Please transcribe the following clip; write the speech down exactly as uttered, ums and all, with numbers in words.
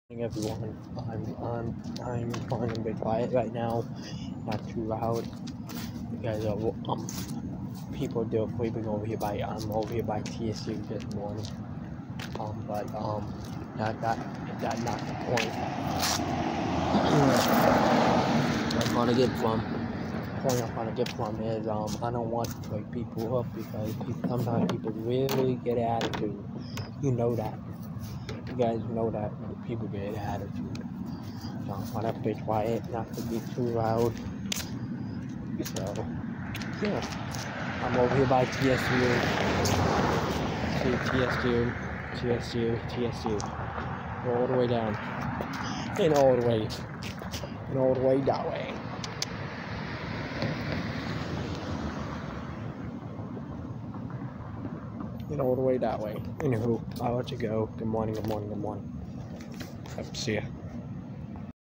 Morning, everyone. I'm I'm I'm trying to be quiet right now, not too loud, because uh, um people are sleeping over here by I'm over here by T S U this morning. Um, but um, that that that not the point. I'm gonna get from point I'm gonna get from is um I don't want to wake people up because people, sometimes people really get attitude. You know that. You guys know that people get attitude. So I'm gonna be quiet, not to be too loud. So yeah, I'm over here by T S U. See T S U, T S U, T S U. All the way down. And all the way. And all the way that way. And all the way that way. Anywho, I'll let you go. Good morning, good morning, good morning. Hope to see ya.